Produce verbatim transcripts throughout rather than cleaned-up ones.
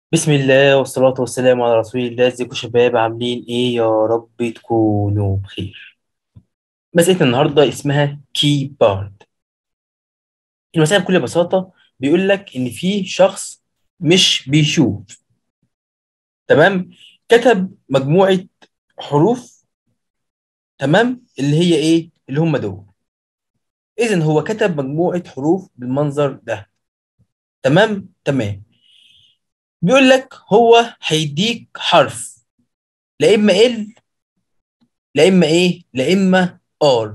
بسم الله والصلاة والسلام على رسول الله. ازيكم شباب؟ عاملين ايه؟ يا رب تكونوا بخير. مسألة النهاردة اسمها كي بارد. المسألة بكل بساطة بيقول لك ان في شخص مش بيشوف، تمام؟ كتب مجموعة حروف، تمام، اللي هي ايه؟ اللي هم دول. اذا هو كتب مجموعة حروف بالمنظر ده، تمام تمام. بيقول لك هو هيديك حرف، لا اما ال، لا اما ايه، لا اما ار.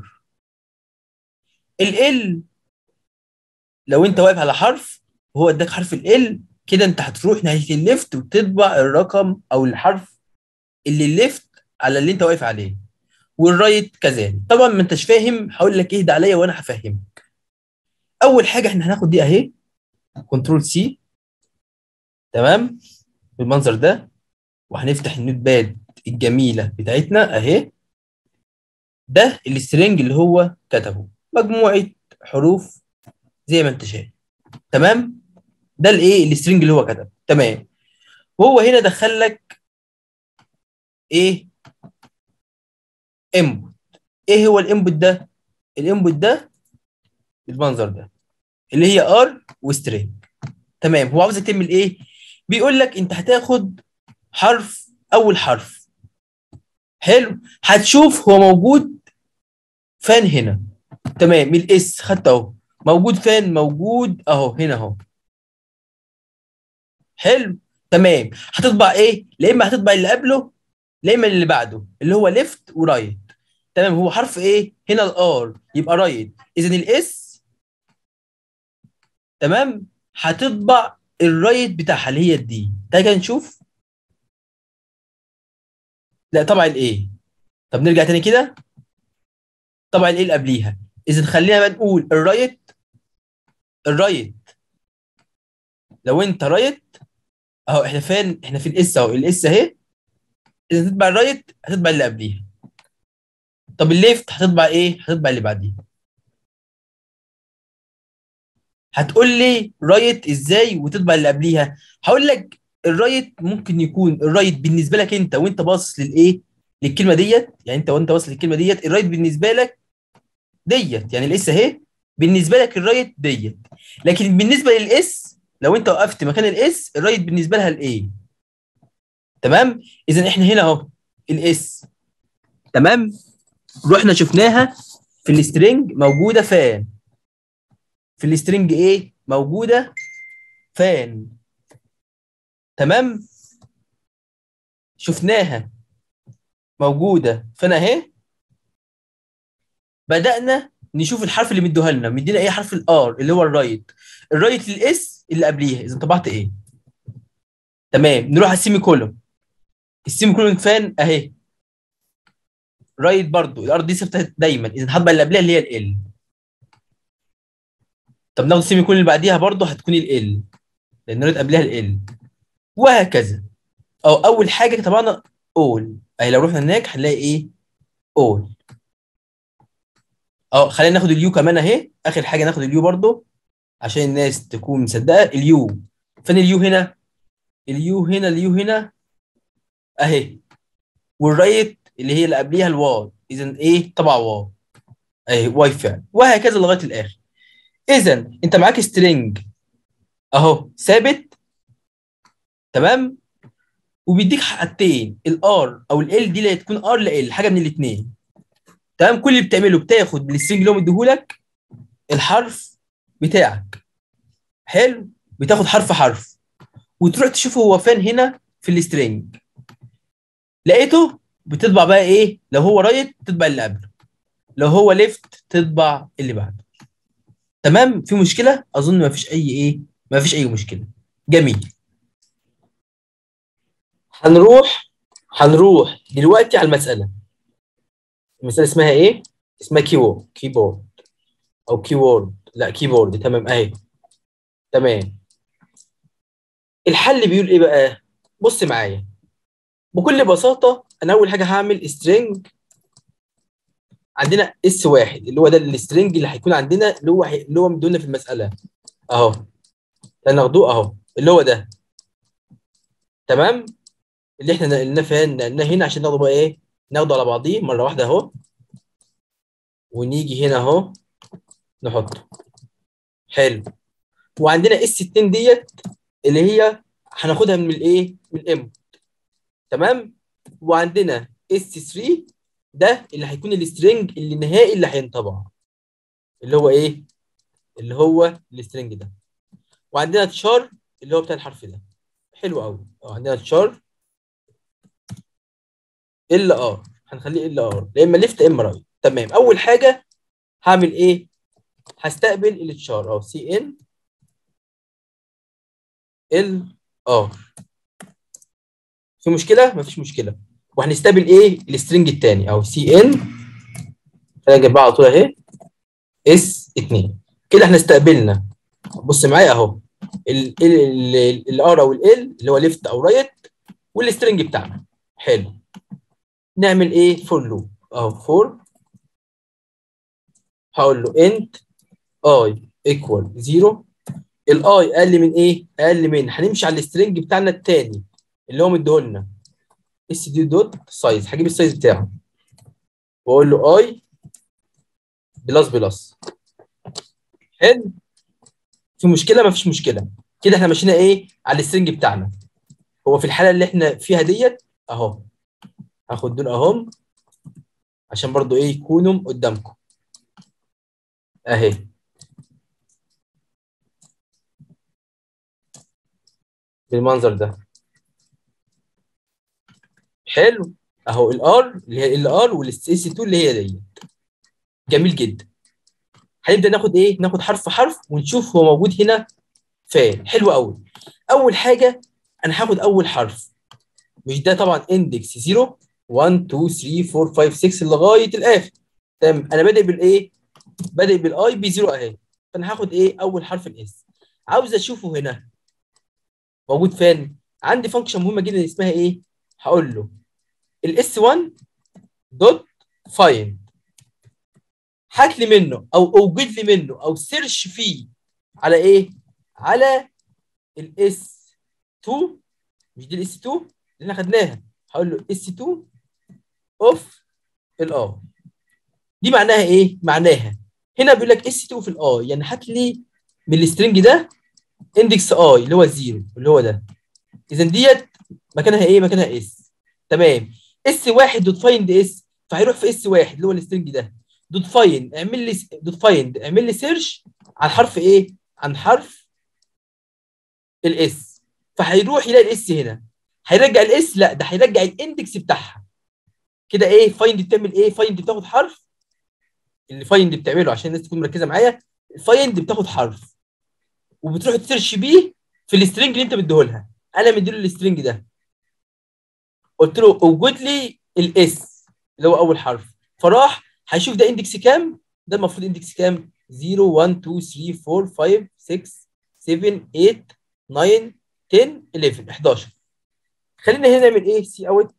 ال ال لو انت واقف على حرف وهو اداك حرف ال ال، كده انت هتروح ناحيه الليفت وتطبع الرقم او الحرف اللي الليفت على اللي انت واقف عليه، والرايت كذلك. طبعا ما انتش فاهم، هقول لك اهدى عليا وانا هفهمك. اول حاجه احنا هناخد دي اهي، كنترول سي، تمام، بالمنظر ده، وهنفتح النوت باد الجميله بتاعتنا اهي. ده السترنج اللي هو كتبه، مجموعه حروف زي ما انت شايف، تمام. ده الايه، السترنج اللي هو كتبه، تمام. وهو هنا دخل لك ايه؟ انبوت. ايه هو الانبوت ده؟ الانبوت ده بالمنظر ده، اللي هي ار وسترينج، تمام. هو عاوزك تعمل ايه؟ بيقول لك انت هتاخد حرف، اول حرف، حلو، هتشوف هو موجود فين هنا، تمام. الاس خدته اهو، موجود فين؟ موجود اهو هنا اهو، حلو، تمام. هتطبع ايه؟ لا اما هتطبع اللي قبله، لا اما اللي بعده، اللي هو ليفت ورايت، تمام. هو حرف ايه هنا؟ الار، يبقى رايت. اذا الاس، تمام، هتطبع الرايت بتاعها اللي هي الدي. تعالى كده نشوف. لا طبع الايه. طب نرجع تاني كده، طبع الايه اللي قبليها. اذا خلينا بقى نقول الرايت. الرايت لو انت رايت اهو، احنا فين؟ احنا في الاس اهو، الاس اهي. اذا تتبع الرايت هتتبع اللي قبليها. طب الليفت هتتبع ايه؟ هتتبع اللي بعديها. هتقول لي رايت ازاي وتتبع اللي قبليها؟ هقول لك الرايت ممكن يكون الرايت بالنسبه لك انت وانت باصص للايه، للكلمه ديت. يعني انت وانت باصص للكلمه ديت، الرايت بالنسبه لك ديت، يعني الاس اهي بالنسبه لك الرايت ديت. لكن بالنسبه للاس، لو انت وقفت مكان الاس، الرايت بالنسبه لها الايه، تمام. اذا احنا هنا اهو الاس، تمام، رحنا شفناها في السترنج موجوده فين. في السترنج ايه موجوده؟ فين، تمام. شفناها موجوده فانا اهي. بدانا نشوف الحرف اللي مديها لنا، مدينا ايه؟ حرف الار اللي هو الرايت. الرايت للاس اللي قبليها، اذا طبعت ايه، تمام. نروح على السيمي كولوم. السيمي كولوم فين؟ اهي رايت برضو، الار دي ثابته دايما، اذا هتبقى اللي قبلها اللي هي ال. طب ناخد السيمي كولوم اللي بعديها برضو هتكون ال، لان الرايت قبلها ال، وهكذا. او اول حاجه طبعا اول اهي، لو رحنا هناك هنلاقي ايه؟ اول. اه خلينا ناخد اليو كمان اهي، اخر حاجه ناخد اليو برضو عشان الناس تكون مصدقه. اليو فين؟ اليو هنا، اليو هنا، اليو هنا اهي. والرايت اللي هي اللي قبليها الواو، اذا ايه؟ طبعا واو اهي، واي فعل، وهكذا لغايه الاخر. اذا انت معاك سترينج اهو ثابت، تمام، وبيديك حاجتين، الار او ال دي اللي تكون ار لا ال، حاجه من الاثنين، تمام. كل اللي بتعمله بتاخد من السترينج اللي هو مديهولك الحرف بتاعك، حلو، بتاخد حرف حرف وتروح تشوفه هو فين هنا في السترينج. لقيته بتطبع بقى ايه؟ لو هو رايت تطبع اللي قبله، لو هو ليفت تطبع اللي بعده، تمام. في مشكله؟ اظن ما فيش اي ايه، ما فيش اي مشكله. جميل. هنروح هنروح دلوقتي على المساله. المساله اسمها ايه؟ اسمها كيبورد، كيبورد او كيورد، لا كيبورد، تمام اهي، تمام. الحل بيقول ايه بقى؟ بص معايا، بكل بساطه انا اول حاجه هعمل سترينج. عندنا اس واحد اللي هو ده السترينج اللي هيكون عندنا، اللي هو اللي هو مدينا في المساله اهو، هناخدوه اهو، اللي هو ده، تمام؟ اللي احنا نقلناه فين؟ نقلناه هنا عشان ناخده بقى ايه؟ ناخده على بعضيه مره واحده اهو، ونيجي هنا اهو نحطه. حلو. وعندنا اس ستين ديت اللي هي هناخدها من الايه؟ من الام. تمام؟ وعندنا اس تلاتة ده اللي هيكون السترنج اللي النهائي اللي هينطبع، اللي هو ايه؟ اللي هو السترنج ده. وعندنا تشار اللي هو بتاع الحرف ده. حلو قوي. عندنا تشار ال ار، هنخليه ال ار، يا اما ليفت يا اما رايت. تمام. اول حاجه هعمل ايه؟ هستقبل التشار اهو سي ان ال ار. في مشكله؟ مفيش مشكله. وهنستقبل ايه؟ السترنج الثاني اهو سي ان، خلينا نجيبها على طول اهي، اس اتنين. كده احنا استقبلنا، بص معايا اهو، الار او ال اللي هو ليفت او رايت والسترنج بتاعنا. حلو. نعمل ايه؟ فور لوب اهو. فور هقول له انت اي ايكوال زيرو. الاي اقل من ايه؟ اقل من، هنمشي على السترنج بتاعنا الثاني اللي هو مديهولنا اس دي دوت سايز. هجيب السايز بتاعه واقول له اي بلس بلس. حلو. في مشكله؟ ما فيش مشكله. كده احنا مشينا ايه؟ على السترنج بتاعنا. هو في الحاله اللي احنا فيها ديت اهو، هاخد دول اهم عشان برضو ايه يكونوا قدامكم اهي بالمنظر ده. حلو. اهو الار اللي هي ال ار والاس اتنين اللي هي دي. جميل جدا. هنبدا ناخد ايه؟ ناخد حرف حرف ونشوف هو موجود هنا فين. حلو قوي. اول حاجه انا هاخد اول حرف، مش ده طبعا اندكس صفر واحد اتنين تلاتة اربعة خمسة ستة لغايه الاخر. تمام. انا بادئ بالايه؟ بادئ بالاي بي صفر اهي. فانا هاخد ايه؟ اول حرف الاس. عاوز اشوفه هنا موجود فين. عندي فانكشن مهمه جدا اسمها ايه؟ هقول له الاس واحد دوت فايند، هات لي منه او اوجد لي منه او سيرش فيه على ايه؟ على الاس اتنين. مش دي الاس اتنين اللي احنا خدناها؟ هقول له اس اتنين اوف الار. دي معناها ايه؟ معناها هنا بيقول لك اس اتنين في الاي، يعني هات لي من السترنج ده اندكس اي اللي هو زيرو اللي هو ده. اذا ديت مكانها ايه؟ مكانها اس. تمام. اس واحد دوت فايند اس، فهيروح في اس واحد اللي هو السترنج ده. دوت فايند اعمل لي دوت فايند اعمل لي سيرش عن حرف ايه؟ عن حرف الاس. فهيروح يلاقي الاس هنا. هيرجع الاس؟ لا، ده هيرجع الاندكس بتاعها. كده ايه؟ فايند بتعمل ايه؟ فايند بتاخد حرف. اللي فايند بتعمله عشان الناس تكون مركزه معايا، الفايند بتاخد حرف وبتروح تسيرش بيه في السترنج اللي انت مديهولها. انا مديله السترنج ده، قلت له اوجد لي الاس اللي هو اول حرف، فراح هيشوف ده اندكس كام. ده المفروض اندكس كام؟ صفر واحد اتنين تلاتة اربعة خمسة ستة سبعة تمانية تسعة عشرة حداشر حداشر. خلينا هنا نعمل ايه؟ سي اوت.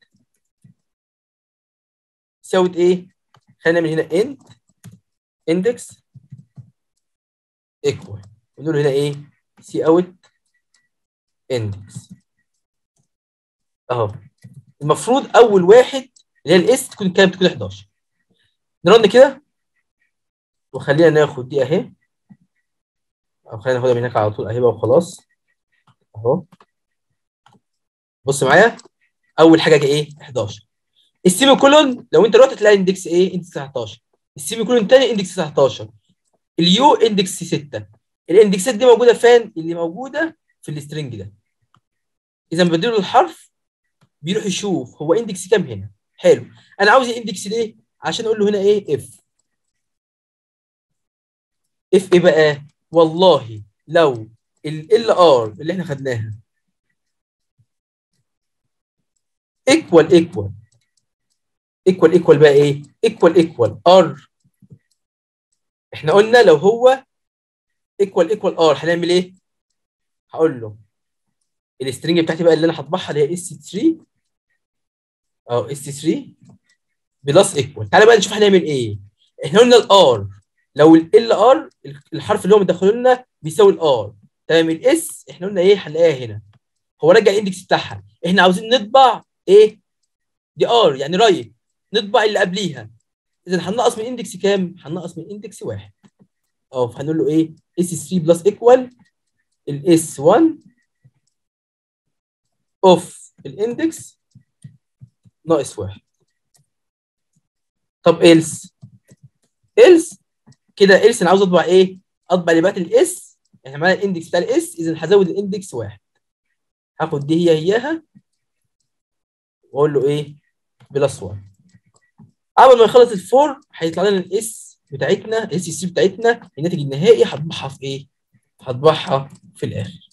سي اوت ايه؟ خلينا نعمل هنا انت اندكس ايكوال، ونقول هنا ايه؟ سي اوت اندكس اهو. المفروض اول واحد اللي هي الاس تكون كام؟ تكون حداشر. نرن كده وخلينا ناخد دي اهي، او خلينا ناخدها من هناك على طول اهي بقى وخلاص اهو. بص معايا، اول حاجه ايه؟ حداشر. السيمي كولون لو انت رحت تلاقي اندكس ايه؟ اندكس تسعتاشر. السيمي كولون الثاني اندكس تسعتاشر. اليو اندكس ستة. الاندكسات دي موجوده فين؟ اللي موجوده في السترنج ده. اذا بديله الحرف بيروح يشوف هو اندكس كام هنا. حلو. انا عاوز الاندكس ليه؟ عشان اقول له هنا ايه؟ اف. اف ايه بقى؟ والله لو ال ار اللي احنا خدناها ايكوال ايكوال ايكوال ايكوال بقى ايه؟ ايكوال ايكوال ار. احنا قلنا لو هو ايكوال ايكوال ار هنعمل ايه؟ هقول له السترنج بتاعتي بقى اللي انا هطبعها اللي هي اس تلاتة اه اس تلاتة بلس ايكوال. تعالى بقى نشوف هنعمل ايه. احنا قلنا الار لو ال ار الحرف اللي هو مدخله لنا بيساوي الار. تمام. الاس احنا قلنا ايه؟ هنلاقيها هنا هو رجع الاندكس بتاعها، احنا عاوزين نطبع ايه؟ دي ار يعني رايت، نطبع اللي قبليها. اذا هننقص من اندكس كام؟ هننقص من اندكس واحد. اه فهنقول له ايه؟ اس ثلاثة بلس ايكوال الاس واحد اوف الاندكس ناقص واحد. طب إلس إلس كده إلس انا عاوز اطبع ايه؟ اطبع اللي بقت الاس، يعني معانا الاندكس بتاع الاس، اذا هزود الاندكس واحد. هاخد دي هي هياها واقول له ايه؟ بلس واحد. اول ما يخلص الفور هيطلع لنا الاس بتاعتنا، الاس سي بتاعتنا الناتج النهائي هطبعها في ايه؟ هطبعها في الاخر.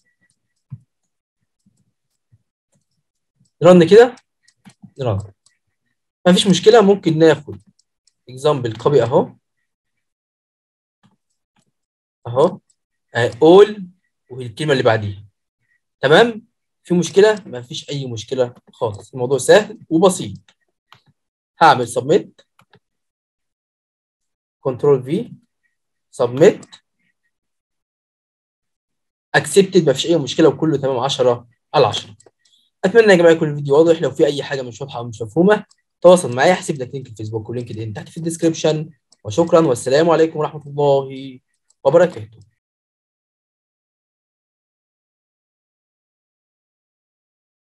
رن كده، رن. مفيش مشكله، ممكن ناخد اكزامبل كوبي اهو اهو اول والكلمه اللي بعديها. تمام؟ في مشكله؟ مفيش اي مشكله خالص، الموضوع سهل وبسيط. هعمل سبميت، كنترول في، سبميت، اكسبتد، مفيش اي مشكله وكله تمام عشرة على عشرة. اتمنى يا جماعه يكون الفيديو واضح. لو في اي حاجه مش واضحه او مش مفهومه تواصل معايا، هسيب لك لينك الفيسبوك ولينكد ان تحت في الديسكربشن. وشكرا والسلام عليكم ورحمه الله وبركاته.